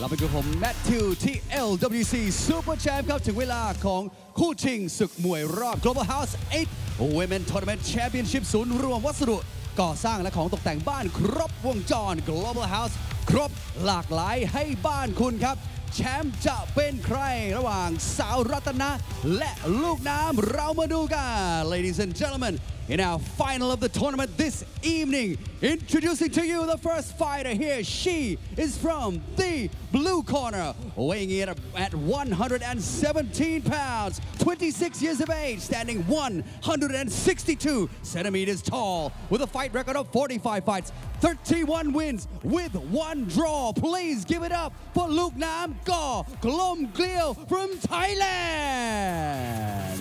เราไปดูผมแมทธิวที่ LWC Super Champ ครับถึงเวลาของคู่ชิงศึกมวยรอบ Global House 8 Women Tournament Championship ศูนย์รวมวัสดุก่อสร้างและของตกแต่งบ้านครบวงจร Global House ครบหลากหลายให้บ้านคุณครับแชมป์จะเป็นใครระหว่างสาวรัตนะและลูกน้ำเรามาดูกัน Ladies and gentlemen in our final of the tournament this evening introducing to you the first fighter here she is from the blue corner weighing in at 117 pounds 26 years of age standing 162 centimeters tall with a fight record of 45 fights 31 wins with 1 draw please give it up for ลูกน้ำกกลมเกลียว from Thailand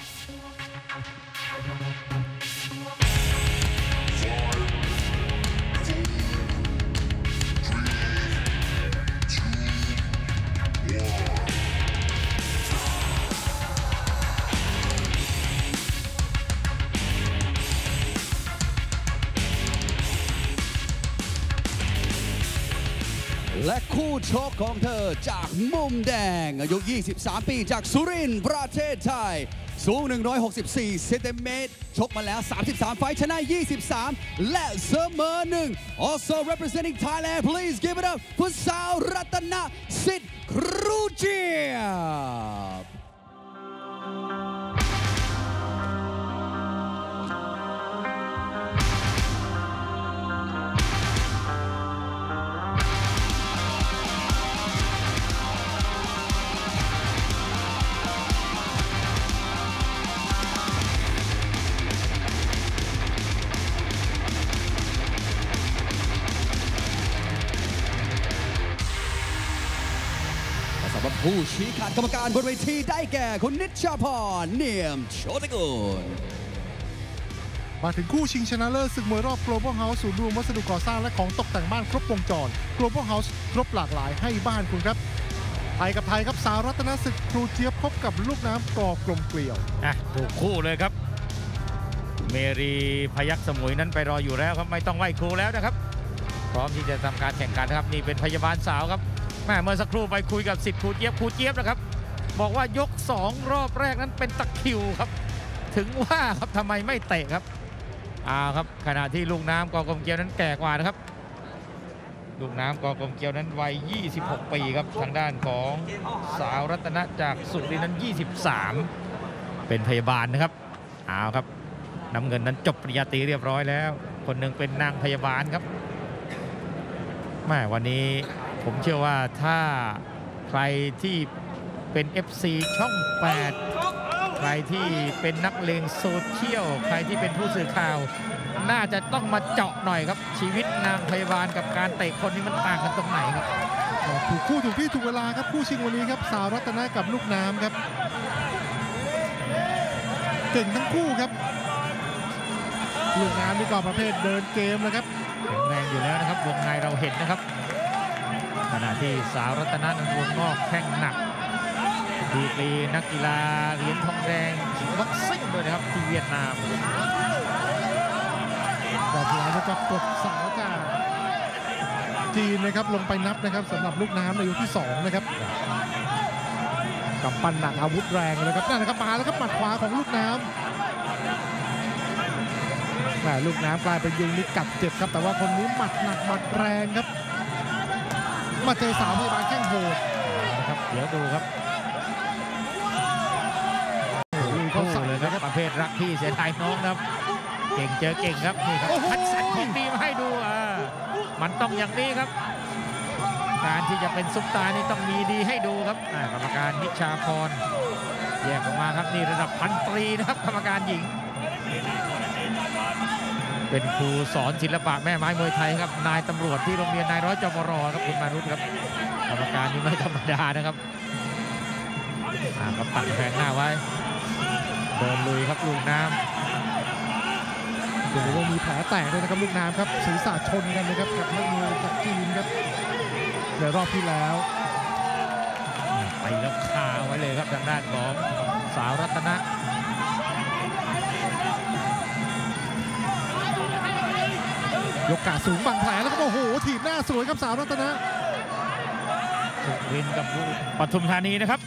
และคู่ชกของเธอจากมุมแดงอายุ 23 ปีจากสุรินทร์ประเทศไทยสูง 164 เซนติเมตรชกมาแล้ว 33 ไฟท์ชนะ 23 และเสมอ 1 also representing Thailand please give it up for สาวรัตนสิทธิ์ครูเจียบสำหรับผู้ชี้ขาดกรรมการบนเวทีได้แก่คุณนิชพรเนียมโชติกุลมาถึงคู่ชิงชนะเลิศศึกมวยรอบ Global House ศูนย์รวมวัสดุก่อสร้างและของตกแต่งบ้านครบวงจร Global House ครบหลากหลายให้บ้านคุณครับไทยกับไทยครับสาวรัตนสิทธิ์ครูเจี๊ยบพบกับลูกน้ำกกลมเกลียวถูกคู่เลยครับเมรีพยัคฆ์สมุยนั้นไปรออยู่แล้วครับไม่ต้องไหว้ครูแล้วนะครับพร้อมที่จะทำการแข่งขันครับนี่เป็นพยาบาลสาวครับเมื่อสักครู่ไปคุยกับสิทธิ์ครูเจี๊ยบนะครับบอกว่ายก2รอบแรกนั้นเป็นตะคิวครับถึงว่าครับทำไมไม่เตะครับครับขณะที่ลูกน้ำกกลมเกลียวนั้นแก่กว่านะครับลูกน้ำกกลมเกลียวนั้นวัย26 ปีครับทางด้านของสาวรัตนะจากสุรินทร์นั้น23เป็นพยาบาลนะครับครับน้ำเงินนั้นจบปริญญาตรีเรียบร้อยแล้วคนหนึ่งเป็นนางพยาบาลครับวันนี้ผมเชื่อว่าถ้าใครที่เป็น FC ช่อง 8 ใครที่เป็นนักเลงโซเชียลใครที่เป็นผู้สื่อข่าวน่าจะต้องมาเจาะหน่อยครับชีวิตนางพยาบาลกับการเตะคนนี้มันต่างกันตรงไหนครับถูกคู่ถูกที่ถูกเวลาครับคู่ชิงวันนี้ครับสาวรัตนะกับลูกน้ำครับเก่งทั้งคู่ครับลูกน้ำนี่ก็ประเภทเดินเกมนะครับแข็งแรงอยู่แล้วนะครับวงในเราเห็นนะครับขณะที่สาวรัตนะนั้นวงนอกแข้งหนักดีกรีนักกีฬาเหรียญทองแดงบ็อกซิ่งด้วยนะครับที่เวียดนามแต่ทีนี้ก็กดสาวจากจีนนะครับลงไปนับนะครับสำหรับลูกน้ำในยกที่2นะครับกับปั้นหนักอาวุธแรงเลยครับนั่นนะครับมาแล้วครับหมัดขวาของลูกน้ำลูกน้ำกลายเป็นยุงนี่กัดเจ็บครับแต่ว่าคนนี้หมัดหนักหมัดแรงครับมาเจอสาวพยาบาลแข้งโหดนะครับเดี๋ยวดูครับเขาใส่เลยครับประเภทรักพี่เสียดายน้องครับเก่งเจอเก่งครับนี่ครับคัดสรรของดีมาให้ดูมันต้องอย่างนี้ครับการที่จะเป็นซุปตาร์นี่ต้องมีดีให้ดูครับกรรมการนิชาพรแยกออกมาครับนี่ระดับพันตรีนะครับกรรมการหญิงเป็นครูสอนศิลปะแม่ไม้มวยไทยครับนายตำรวจที่โรงเรียนนายร้อยจมรครับคุณมารุตครับกรรมการนี่ไม่ธรรมดานะครับก็ตัดแผงหน้าไว้เดินลุยครับลูกน้ำเดี๋ยวว่ามีแผลแตกเลยนะครับลูกน้ำครับศีรษะชนกันนะครับกับนักมวยจากจีนครับในรอบที่แล้วไปแล้วคาไว้เลยครับทางด้านของสาวรัตนะยกกาสูงบังแผลแล้วก็โอ้โหถีบหน้าสวยครับสาวรัตนะสุรินทร์กับปทุมธานีนะครับ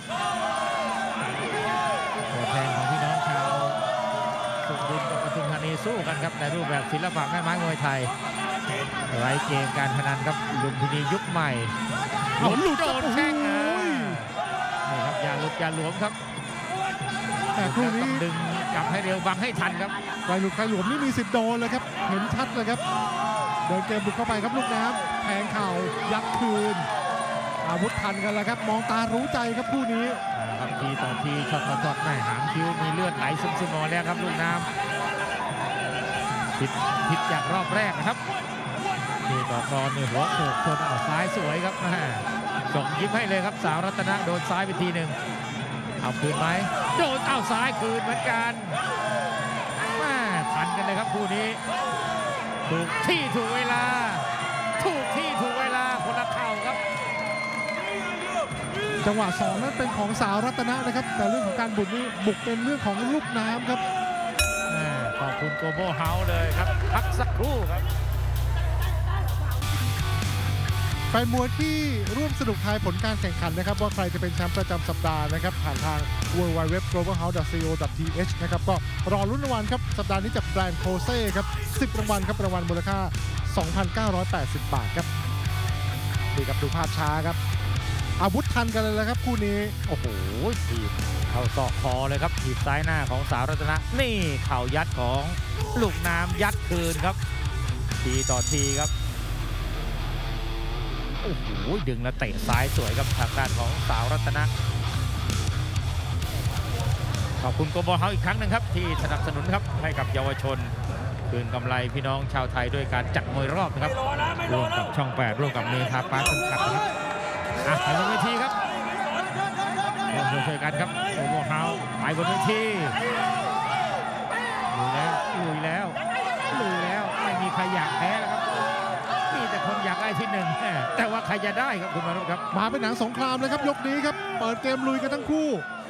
ตัวแทนของพี่น้องชาวสุรินทร์กับปทุมธานีสู้กันครับในรูปแบบศิลปะแม่ไม้มวยไทยไร้เกมการพนันครับลุมพินียุคใหม่หลุดโดนแข้งนี่ครับอย่าหลุดอย่าหลวมครับแต่คู่นี้ดึงกลับให้เร็วบังให้ทันครับใครหลุดใครหลวมนี่มีสิทธิ์โดนเลยครับเห็นชัดเลยครับเดินเกมบุกเข้าไปครับลูกน้ำแทงเข่ายัดคืนอาวุธทันกันแล้วครับมองตารู้ใจครับคู่นี้ครับทีต่อทีช็อตต่อช็อตแม่หางคิ้วมีเลือดไหลซึมๆแล้วครับลูกน้ำผิดจากรอบแรกนะครับทีต่อกรนี่หัวโขกชนซ้ายสวยครับส่งยิ้มให้เลยครับสาวรัตนะโดนซ้ายไปทีหนึ่งเอาคืนไหมโดนเอาซ้ายคืนเหมือนกันทันกันเลยครับคู่นี้ถูกที่ถูกเวลาถูกที่ถูกเวลาคนละเข่าครับจังหวะ2นั้นเป็นของสาวรัตนะนะครับแต่เรื่องของการบุกเป็นเรื่องของลูกน้ำครับขอบคุณโกโบเฮาส์เลยครับพักสักครู่ครับแฟนมวยที่ร่วมสนุกทายผลการแข่งขันนะครับว่าใครจะเป็นแชมป์ประจำสัปดาห์นะครับผ่านทาง www.globalhouse.co.th นะครับก็รอลุ้นรางวัลครับสัปดาห์นี้จากแบรนด์โคเซ่ครับ10รางวัลครับรางวัลมูลค่า 2,980 บาทครับดีครับดูภาพช้าครับอาวุธทันกันเลยครับคู่นี้โอ้โหถีบเข้าศอกคอเลยครับถีบซ้ายหน้าของสาวรัตนะนี่เข่ายัดของลูกน้ำยัดคืนครับทีต่อทีครับโอ้โหดึงแล้วเตะซ้ายสวยครับทางด้านของสาวรัตนะขอบคุณโกโบเฮาส์อีกครั้งหนึ่งครับที่สนับสนุนครับให้กับเยาวชนคืนกำไรพี่น้องชาวไทยด้วยการจัดมวยรอบนะครับร่วมกับช่อง8ร่วมกับเมทาปาร์คขัดนะครับไปบนเวทีครับร่วมช่วยกันครับโกโบเฮาส์ไปบนเวทีลุยแล้วไม่มีใครอยากแพ้แล้วครับมีแต่คนอยากได้ที่หนึ่งแต่ว่าใครจะได้ครับคุณมารุครับมาเป็นหนังสงครามเลยครับยกนี้ครับเปิดเกมลุยกันทั้งคู่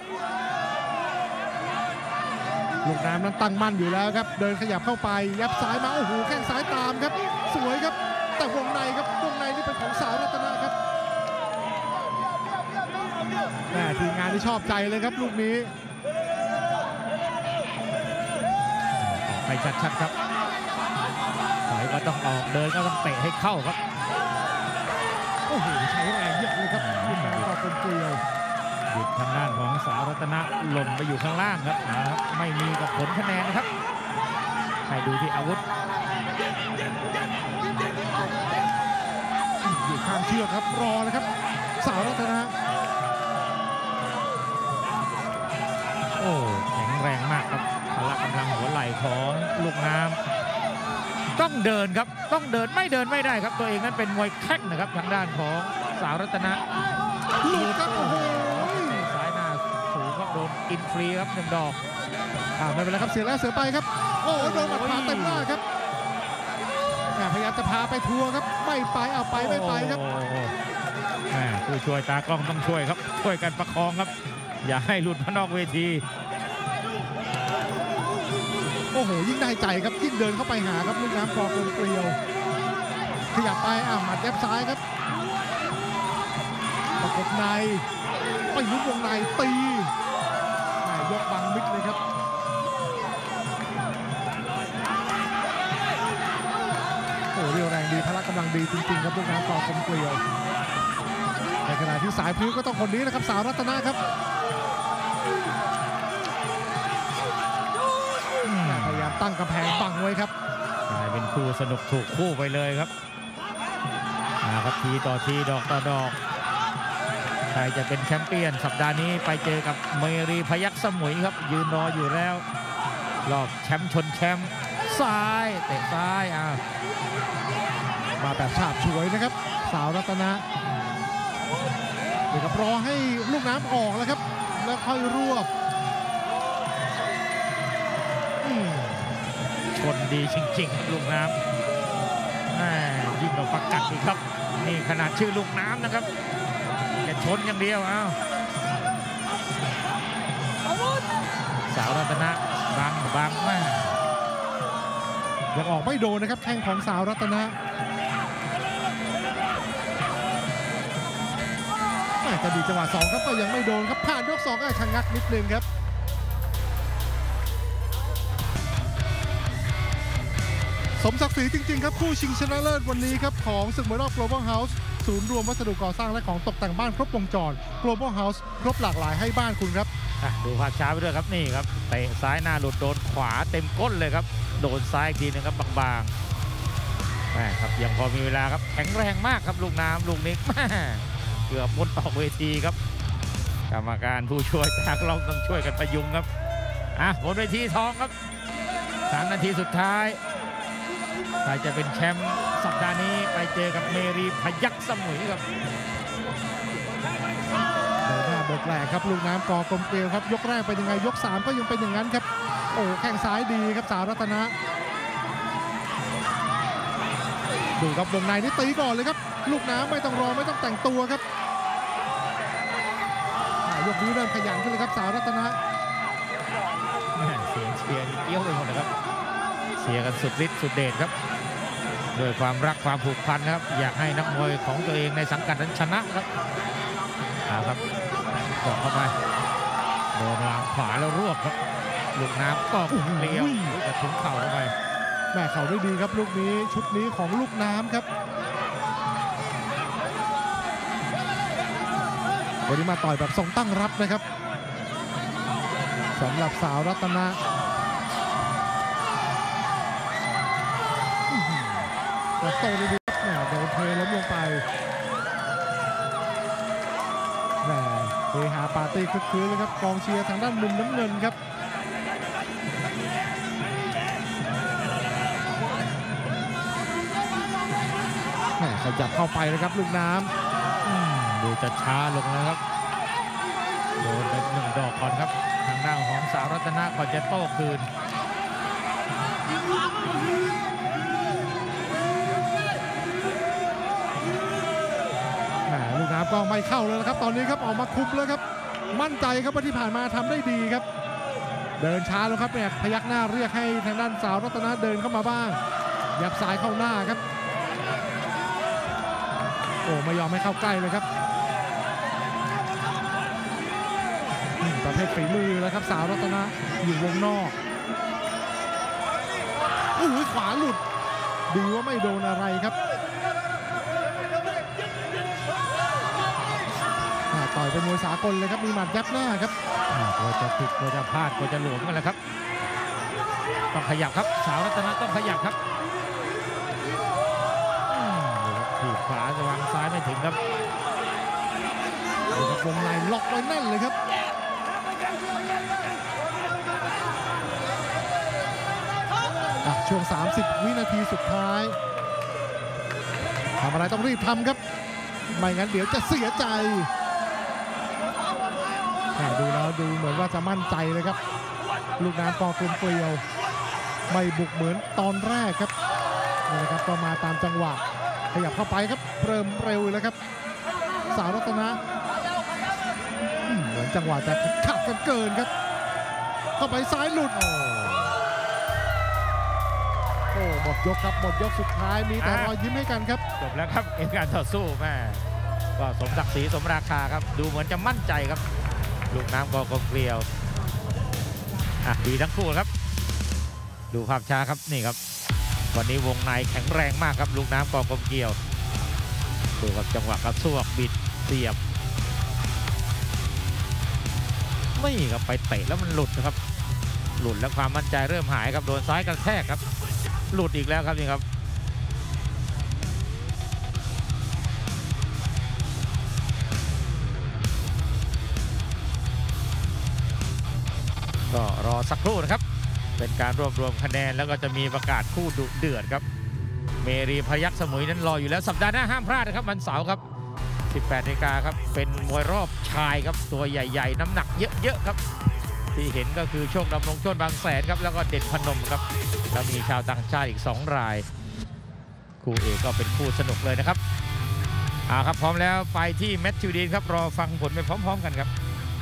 ลูกน้ำนั้นตั้งมั่นอยู่แล้วครับเดินขยับเข้าไปยับซ้ายมาโอ้โหแข้งซ้ายตามครับสวยครับแต่วงในครับวงในนี่เป็นของสาวรัตนะครับทีมงานที่ชอบใจเลยครับลูกนี้ไปชัดๆครับถอยก็ต้องออกเดินก็ต้องเตะให้เข้าครับโอ้โหใช้แรงเยอะเลยครับคุณแม่ก็เป็นเกลียวหยุดทางด้านของสาวรัตนะหล่นไปอยู่ข้างล่างครับไม่มีกับผลคะแนนนะครับให้ดูที่อาวุธอยู่ข้างเชือกครับรอเลยครับสาวรัตนะโอ้แข็งแรงมากครับพละกำลังหัวไหล่ของลูกน้ำต้องเดินครับต้องเดินไม่ได้ครับตัวเองนั้นเป็นมวยแข้งนะครับทางด้านของสาวรัตนะหลุดครับโอ้โหซ้ายหน้าสูงครับโดนกินฟรีครับ1 ดอกไม่เป็นไรครับเสียแล้วเสียไปครับโอ้โดนหมัดขวาเต็มหน้าครับพยายามจะพาไปทัวร์ครับไม่ไปเอาไปไม่ไปครับผู้ช่วยตากล้องต้องช่วยครับช่วยกันประคองครับอย่าให้หลุดมานอกเวทีโอ้โหยิ่งได้ใจครับยิ่งเดินเข้าไปหาครับลูกน้ำกอกลมเกลียวขยับไปหมัดแยบซ้ายครับประกบในไปลุกวงในตียกบังมิดเลยครับโอ้เรียวแรงดีพละกำลังดีจริงๆครับลูกน้ำกอกลมเกลียวในขณะที่สายพลิ้วก็ต้องคนนี้นะครับสาวรัตนะครับพยายามตั้งกำแพงบังไว้ครับกลายเป็นคู่สนุกถูกคู่ไปเลยครับครับทีต่อทีดอกต่อดอกใครจะเป็นแชมเปี้ยนสัปดาห์นี้ไปเจอกับเมรีพยัคฆ์สมุยครับยืนรออยู่แล้วรอบแชมป์ชนแชมป์ซ้ายเตะซ้ายมาแบบฉาบฉวยนะครับสาวรัตนะเดี๋ยวรอให้ลูกน้ำออกแล้วครับแล้วค่อยรวบชนดีจริงๆลูกน้ำยิ่งกว่าประกัดอีกครับนี่ขนาดชื่อลูกน้ำนะครับแค่ชนอย่างเดียวสาวรัตนะบังมากยังออกไม่โดนนะครับแข้งของสาวรัตนะจะดีจังหวะ2ครับก็ยังไม่โดนครับผ่านยก2ก็ชะงักนิดนึงครับสมศักดิ์ศรีจริงๆครับคู่ชิงชนะเลิศวันนี้ครับของศึกมวยรอบ Global House ศูนย์รวมวัสดุก่อสร้างและของตกแต่งบ้านครบวงจร Global House ครบหลากหลายให้บ้านคุณครับดูภาพช้าไปด้วยครับนี่ครับเตะซ้ายหน้าหลุดโดนขวาเต็มก้นเลยครับโดนซ้ายอีกทีนึงครับบางๆครับยังพอมีเวลาครับแข็งแรงมากครับลูกน้ำลูกนี้เกือบมุดออกเวทีครับกรรมการผู้ช่วยจากเราต้องช่วยกันประยุงครับบนเวทีทองครับ3 นาทีสุดท้ายใครจะเป็นแชมป์สัปดาห์นี้ไปเจอกับเมรีพยัคฆ์สมุยครับเดินหน้าเบิกแหลกครับลูกน้ำกอกลมเกลียวครับยกแรกเป็นยังไงยก3ก็ยังเป็นอย่างนั้นครับโอ้แข้งซ้ายดีครับสาวรัตนะดูครับวงในนี่ตีก่อนเลยครับลูกน้ำไม่ต้องรอไม่ต้องแต่งตัวครับยกนี้เริ่มขยันขึ้นเลยครับสาวรัตนะเสียงเชียร์เกี้ยวไปหมดเลยครับเชียร์กันสุดฤทธิ์สุดเดชครับโดยความรักความผูกพันนะครับอยากให้นักมวยของตัวเองในสังกัดนั้นชนะครับครับกดเข้าไปโดนวางขวาแล้วรวบครับลูกน้ำก็เลี้ยวจะถึงเข่าเข้าไปแม่เข่าได้ดีครับลูกนี้ชุดนี้ของลูกน้ำครับวันนี้มาต่อยแบบทรงตั้งรับนะครับสำหรับสาวรัตนะโตดีๆแหมโดนเทล้มลงไปแหมเฮฮาปาร์ตี้คึกคืนเลยครับกองเชียร์ทางด้านมุมน้ำเงินครับแหมขยับเข้าไปเลยครับลูกน้ำดูจะช้าลงแล้วครับโดนไป1 ดอกก่อนครับทางด้านของสาวรัตนะก่อนจะโต้คืนลูกน้ำก็ไม่เข้าเลยนะครับตอนนี้ครับออกมาคุมแล้วครับมั่นใจครับว่าที่ผ่านมาทำได้ดีครับเดินช้าแล้วครับเนี่ยพยักหน้าเรียกให้ทางด้านสาวรัตนะเดินเข้ามาบ้างยับซ้ายเข้าหน้าครับโอ้ไม่ยอมให้เข้าใกล้เลยครับประเภทฝีมือแล้วครับสาวรัตนะอยู่วงนอกขวาหลุดดีว่าไม่โดนอะไรครับต่อยเป็นมวยสากลเลยครับมีหมัดยับหน้าครับกลัวจะผิดกลัวจะพลาดกลัวจะหลวมกันแหละครับต้องขยับครับสาวรัตนะต้องขยับครับถีบขวาจะวางซ้ายไม่ถึงครับดูครับวงในล็อกไว้แน่นเลยครับช่วง30 วินาทีสุดท้ายทำอะไรต้องรีบทำครับไม่งั้นเดี๋ยวจะเสียใจดูแล้วดูเหมือนว่าจะมั่นใจเลยครับลูกน้ำกอกลมเกลียวไม่บุกเหมือนตอนแรกครับนี่นะครับก็มาตามจังหวะขยับเข้าไปครับเริ่มเร็วแล้วครับสาวรัตนะเหมือนจังหวะจะขัดกันเกินครับเข้าไปซ้ายหลุดโอ้หมดยกครับหมดยกสุดท้ายมีแต่รอยยิ้มให้กันครับจบแล้วครับเกมการต่อสู้แม่ก็สมศักดิ์ศรีสมราคาครับดูเหมือนจะมั่นใจครับลูกน้ำกอกลมเกลียวดีทั้งคู่ครับดูภาพช้าครับนี่ครับวันนี้วงในแข็งแรงมากครับลูกน้ำกอกลมเกลียวดูกับจังหวะกระซวกบิดเสียบไม่ครับไปเตะแล้วมันหลุดนะครับหลุดแล้วความมั่นใจเริ่มหายครับโดนซ้ายกระแทกครับหลุดอีกแล้วครับนี่ครับก็รอสักครู่นะครับเป็นการรวบรวมคะแนนแล้วก็จะมีประกาศคู่ดุเดือดครับเมรีพยัคฆ์สมุยนั้นรออยู่แล้วสัปดาห์หน้าห้ามพลาดนะครับวันเสาร์ครับ 18 นาฬิกาครับเป็นมวยรอบชายครับตัวใหญ่ๆน้ำหนักเยอะๆครับที่เห็นก็คือโชคดำรงโชติบางแสนครับแล้วก็เด่นพนมครับแล้วมีชาวต่างชาติอีก2 รายคู่เอกก็เป็นคู่สนุกเลยนะครับครับพร้อมแล้วไปที่แมตช์ทิวดีนครับรอฟังผลไปพร้อมๆกันครับ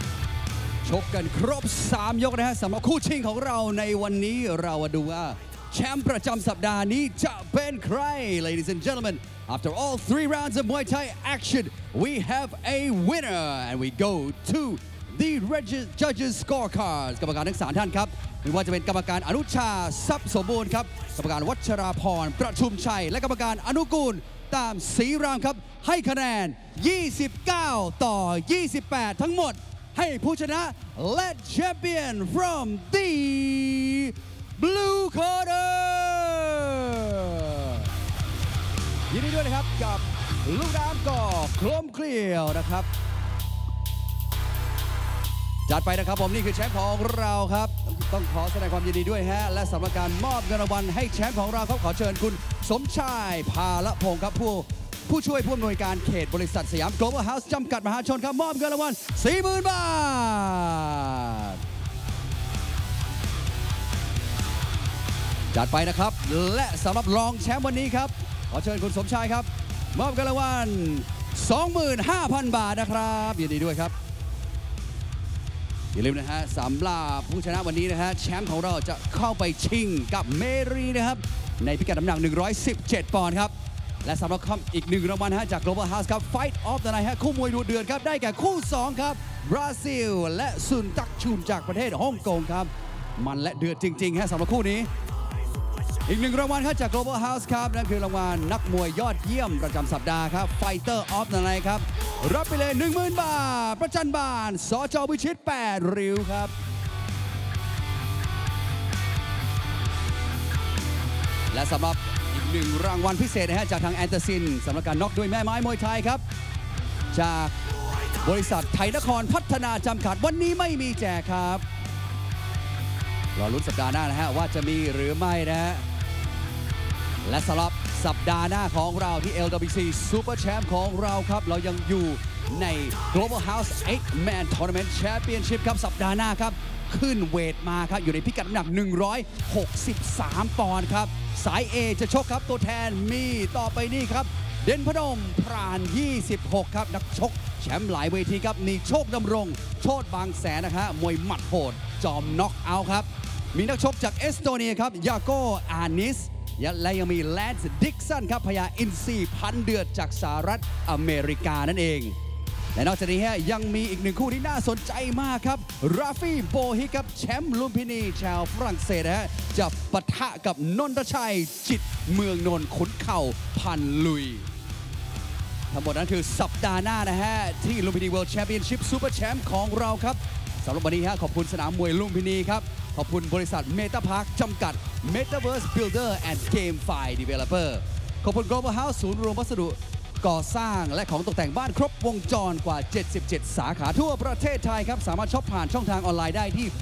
ชกกันครบ3 ยกนะฮะสำหรับคู่ชิงของเราในวันนี้เรามาดูว่าแชมป์ประจำสัปดาห์นี้จะเป็นใคร Ladies and gentlemen after all 3 rounds of Muay Thai action we have a winner and we go to the judges scorecards กรรมการทั้ง3ท่านครับไม่ว่าจะเป็นกรรมการอนุชาทรัพย์สมบูรณ์ครับกรรมการวัชราพรประชุมชัยและกรรมการอนุกูลตามศรีรามครับให้คะแนน29 ต่อ 28 ทั้งหมดให้ผู้ชนะและ champion from the blue corner ยินดีด้วยนะครับกับลูกน้ำก่อโคลมเคลียวนะครับจัดไปนะครับผมนี่คือแชมป์ของเราครับต้องขอแสดงความยินดีด้วยฮะและสำหรับการมอบเงินรางวัลให้แชมป์ของเราครับขอเชิญคุณสมชายพาละพงศ์ครับผู้ช่วยผู้อำนวยการเขตบริษัทสยาม Global House จำกัดมหาชนครับมอบเงินรางวัล 40,000 บาทจัดไปนะครับและสำหรับรองแชมป์วันนี้ครับขอเชิญคุณสมชายครับมอบเงินรางวัล 25,000 บาทนะครับยินดีด้วยครับอย่าลืมนะฮะสำหรับผู้ชนะวันนี้นะฮะแชมป์ของเราจะเข้าไปชิงกับเมรีนะครับในพิกัดน้ำหนัก117 ปอนด์ครับและสำหรับอีก1รางวัลฮะจาก Global House ครับ Fight of the Night ฮะคู่มวยดุเดือดครับได้แก่คู่2ครับบราซิลและซุนตักชุนจากประเทศฮ่องกงครับมันและเดือดจริงๆฮะสำหรับคู่นี้อีก1รางวัลครับจาก Global House ครับนั่นคือรางวัลนักมวยยอดเยี่ยมประจำสัปดาห์ครับ Fighter of the Night ครับรับไปเลย 10,000 บาทประจันบานสจ.วิชิต8 ริ้วครับและสำหรับอีก1รางวัลพิเศษนะฮะจากทางแอนเตอร์ซินสำหรับการน็อกด้วยแม่ไม้มวยไทยครับจากบริษัทไทยนครพัฒนาจำกัดวันนี้ไม่มีแจกครับรอลุ้นสัปดาห์หน้านะฮะว่าจะมีหรือไม่นะฮะและสำหรับสัปดาห์หน้าของเราที่ LWC Super Champ ของเราครับเรายังอยู่ใน Global House 8-Man Tournament Championship ครับสัปดาห์หน้าครับขึ้นเวทมาครับอยู่ในพิกัดน้ำหนัก163 ปอนด์ครับสาย A จะชกครับตัวแทนมีต่อไปนี่ครับเด่นพนมพราน26ครับนักชกแชมป์หลายเวทีครับมีโชคดำรงโชติบางแสนนะฮะมวยหมัดโหดจอมน็อกเอาท์ครับมีนักชกจากเอสโตเนียครับยาโกอานิสและยังมีแลนซ์ดิกสันครับพญาอินทรีพันเดือดจากสหรัฐอเมริกานั่นเองและนอกจากนี้ยังมีอีก1คู่ที่น่าสนใจมากครับราฟี่โบฮิครับแชมป์ลุมพินีชาวฝรั่งเศสจะปะทะกับนนทชัยจิตเมืองนนท์ขุนเข่าพันลุยทั้งหมดนั้นคือสัปดาห์หน้านะฮะที่ลุมพินี World Championship Super Champ ของเราครับสำหรับวันนี้ขอบคุณสนามมวยลุมพินีครับขอบคุณบริษัทเมตาพาร์คจำกัด Metaverse Builder and GameFi Developer ขอบคุณ Global House ศูนย์รวมวัสดุก่อสร้างและของตกแต่งบ้านครบวงจรกว่า77 สาขาทั่วประเทศไทยครับสามารถช็อปผ่านช่องทางออนไลน์ได้ที่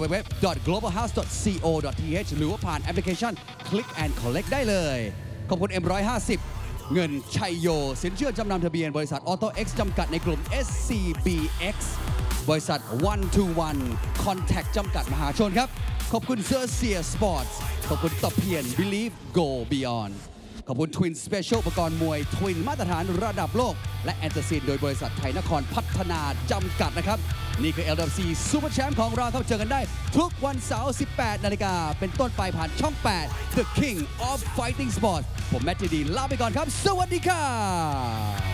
www.globalhouse.co.th หรือว่าผ่านแอปพลิเคชัน Click and Collect ได้เลยขอบคุณ M150 เงินชัยโยสินเชื่อจำนำทะเบียนบริษัท Auto X จำกัดในกลุ่ม SCBX บริษัท 121 Contact จำกัดมหาชนครับขอบคุณเสื้อเสียสปอร์ตขอบคุณตะเพียน Believe Go Beyond ขอบคุณ Twin Special อุปกรณ์มวย Twin มาตรฐานระดับโลกและแอนเตอร์ซินโดยบริษัทไทยนครพัฒนาจำกัดนะครับนี่คือ LWC Super Champ ของเราครับเจอกันได้ทุกวันเสาร์ 18 นาฬิกาเป็นต้นไปผ่านช่อง 8 The King of Fighting Sports ผมแมทธิวดีลาไปก่อนครับสวัสดีครับ